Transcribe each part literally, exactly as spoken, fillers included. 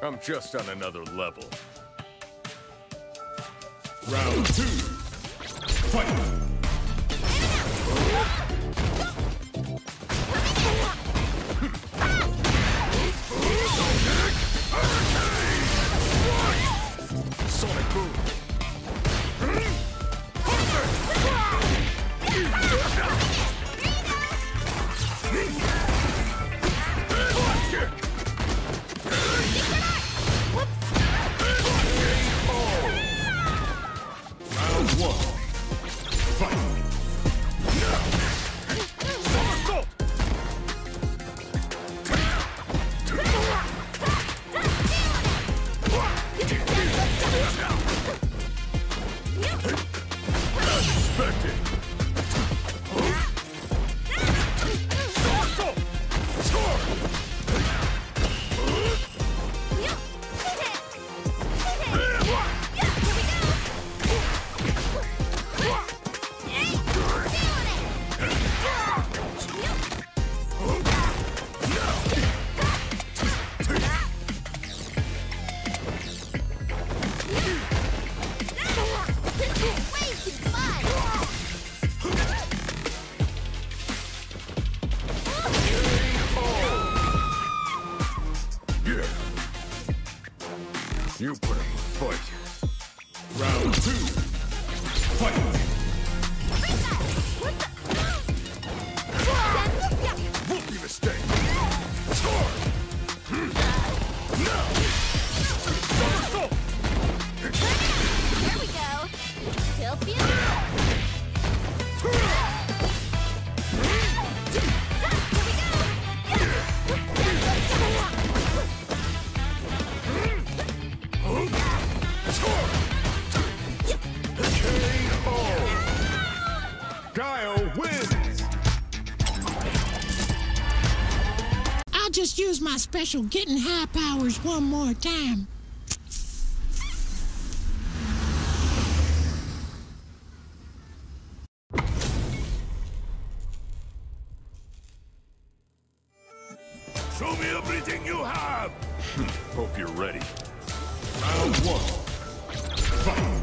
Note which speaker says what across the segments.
Speaker 1: I'm just on another level.
Speaker 2: Round two. Fight!
Speaker 1: Sonic boom!
Speaker 2: Round one. Fight!
Speaker 1: You put up a fight.
Speaker 2: Round two. Fight!
Speaker 1: Rookie mistake.
Speaker 3: Here we go. Tilt the
Speaker 1: Guile wins!
Speaker 4: I'll just use my special getting high powers one more time.
Speaker 1: Show me everything you have! Hope you're ready.
Speaker 2: Round one. Fight!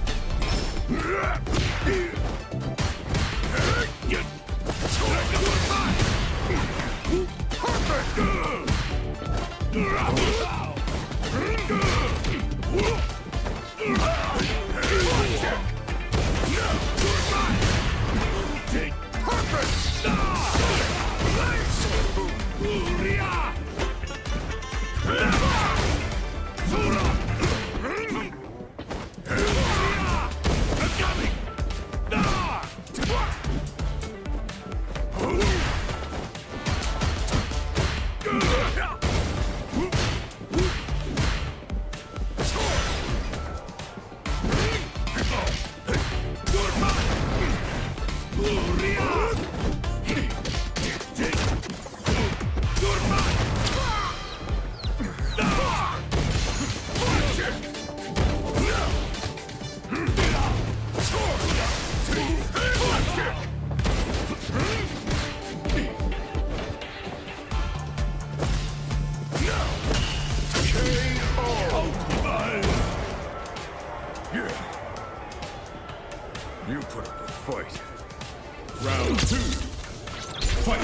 Speaker 1: You put up a fight.
Speaker 2: Round two. Fight!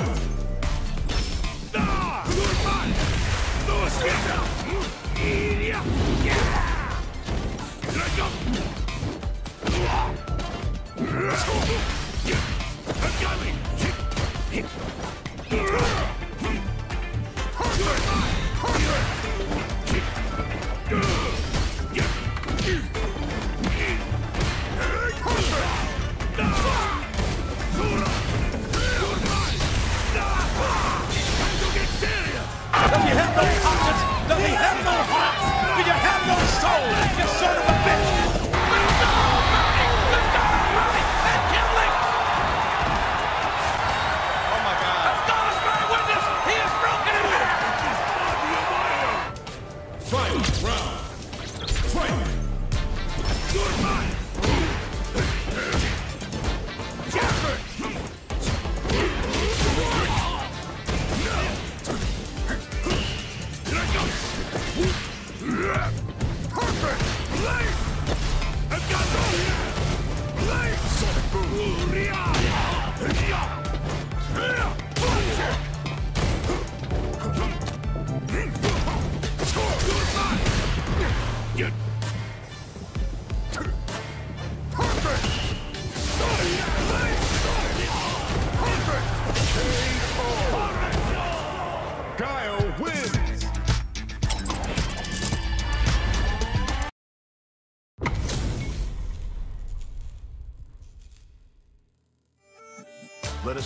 Speaker 5: Does he have no conscience? Does he have no heart? Do you have no soul? You son of a bitch! Oh my God!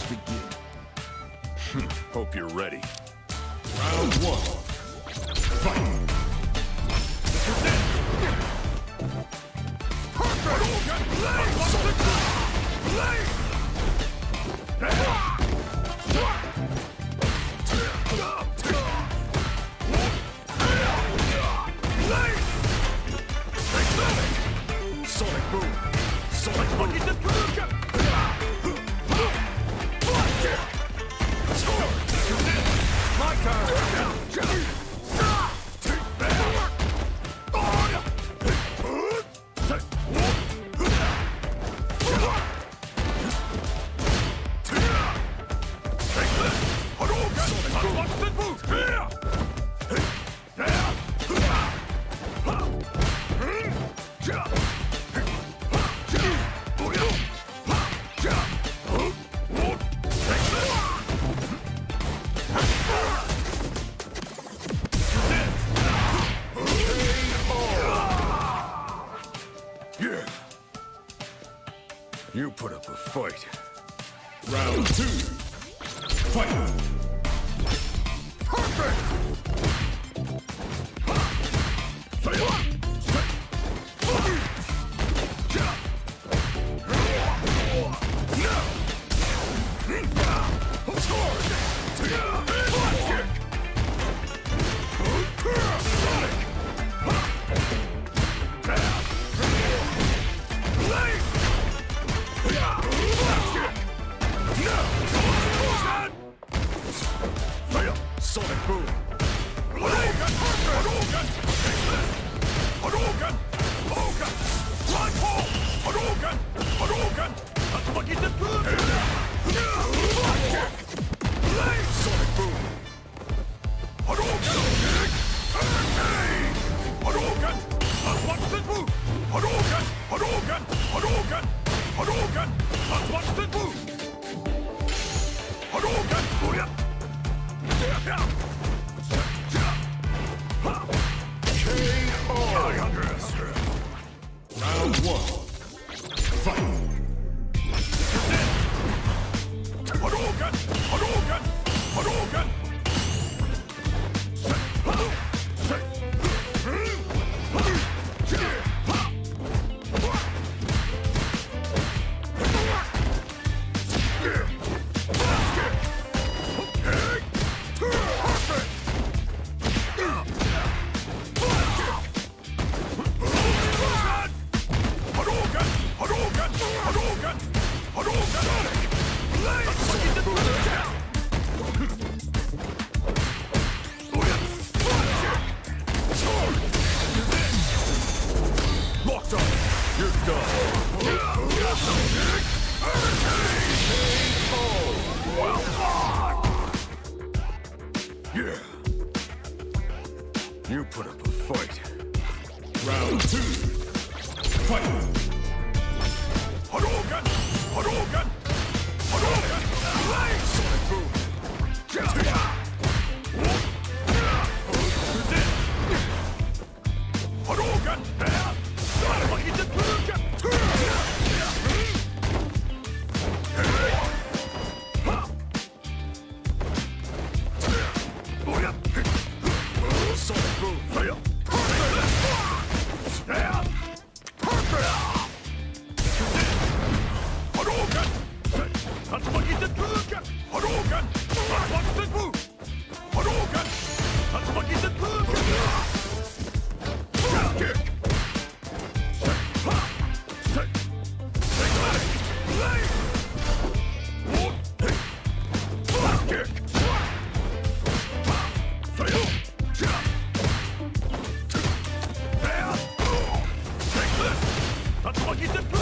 Speaker 1: battles begin. Hope you're ready.
Speaker 2: Round one. Fight!
Speaker 1: Sonic boom! Sonic boom! My turn! Yeah. You put up a fight.
Speaker 2: Round two. Fight!
Speaker 1: Perfect! Sonic boom! Hadouken! Hadouken! Hadouken! Hadouken! Black hole! Hadouken! Hadouken! Tatsumaki Senpu! Black kick! Sonic boom! Hadouken! Hurricane! Hadouken! Tatsumaki Senpu! Hadouken! Hadouken! Hadouken! Hadouken! Tatsumaki Senpu! Hadouken! Booyah!
Speaker 2: Round one. Fight!
Speaker 1: Hadouken! Hadouken! Hadouken! Locked up! You're done! Well fought! Yeah. You put up a fight.
Speaker 2: Round two. Fight!
Speaker 1: Hadouken! Hadouken! Hadouken! Sonic boom! Hadouken! Sonic boom! Hadouken! Tatsumaki Senpu! Hadouken! Tatsumaki Senpu! Hadouken! Tatsumaki Senpu! Kick! Tatsumaki Senpu!